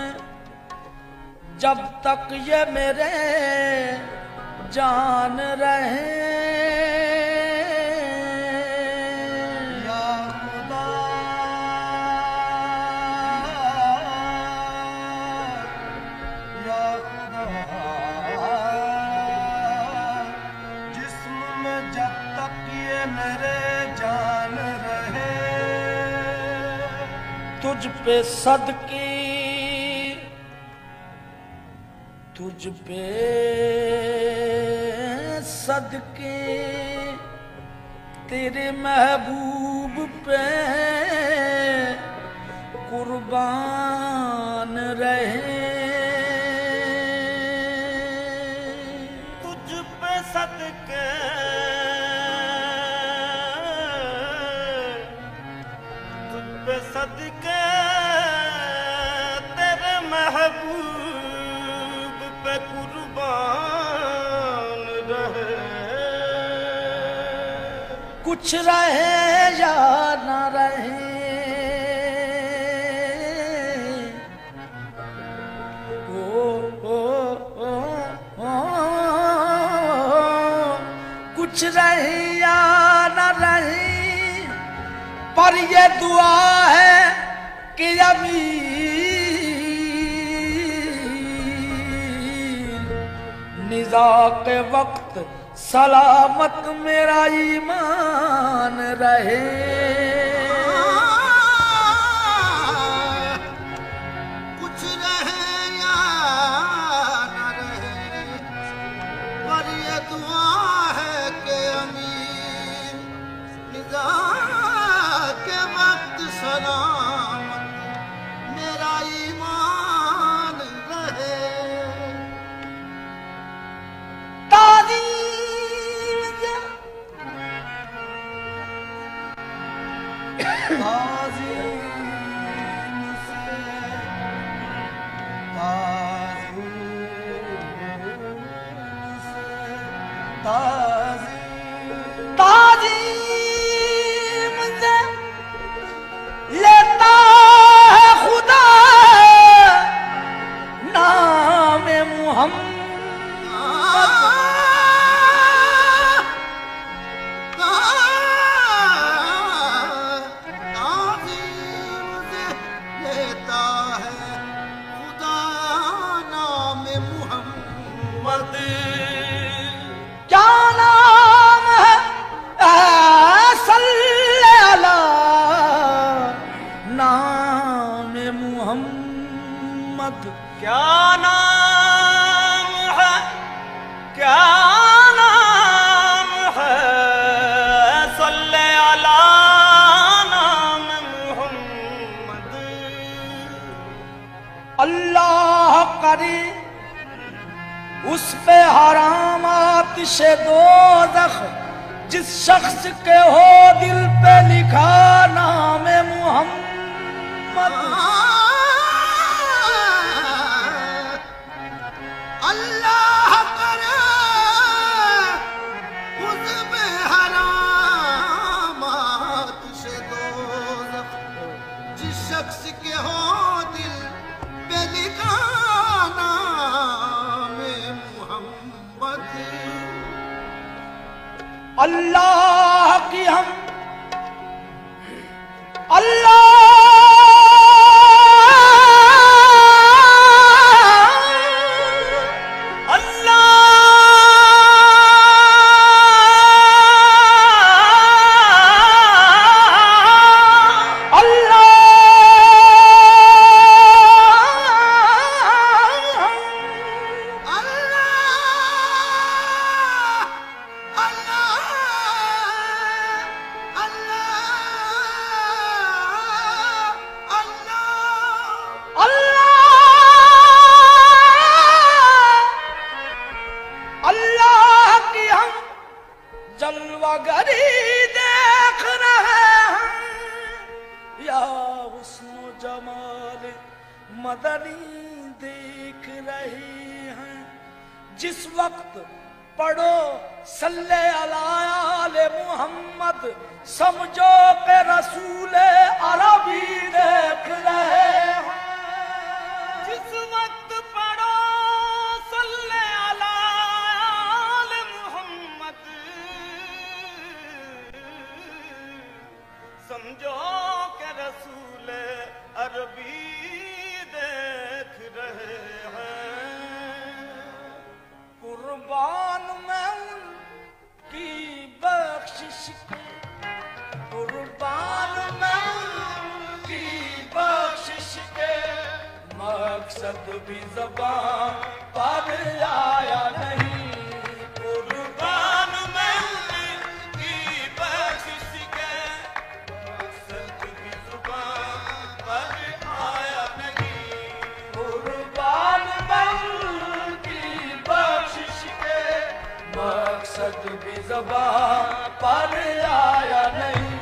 جب تک یہ میرے جان رہے یا خدا یا خدا جسم میں جب تک یہ میرے جان رہے تجھ پہ صدقے تجھ پہ صدقے تیرے محبوب پہ قربان رہے تجھ پہ صدقے تجھ پہ صدقے تیرے محبوب پہ قربان رہے کچھ رہے یا نہ رہے کچھ رہے یا نہ رہے پر یہ دعا ہے کہ امین نزا کے وقت سلامت میرا ایمان رہے کچھ رہے یا نہ رہے پر یہ دعا ہے کہ امین نزا کے وقت سلامت میرا ایمان رہے تعظیم سے لیتا ہے خدا نام محمد کیا نام ہے صلی اللہ نام محمد کیا نام ہے کیا نام ہے صلی اللہ نام محمد اللہ کرے اس پہ حرام آتش دوزخ جس شخص کے ہو دل پہ لکھا نام محمد اللہ کرے اس پہ حرام آتش دوزخ جس شخص کے ہو دل پہ لکھا نام محمد اللہ کی ہم اللہ جلوہ گری دیکھ رہے ہیں یا حسن و جمال مدنی دیکھ رہی ہیں جس وقت پڑھو صلی علی محمد سمجھو کہ رسول عربی دیکھ رہے ہیں جس اس وقت پڑھو صلی علی آل محمد، سمجھو کہ رسول عربی دیکھ رہے ہیں، قربان میں ان کی بخشش کے، قربان میں ان کی بخشش کے، مقصد بھی زبان پر آیا نہیں، قربان میں ان کی بخشش کے، مقصد بھی زبان پر آیا نہیں، قربان میں ان کی بخشش کے، مقصد بھی زبان پر آیا نہیں۔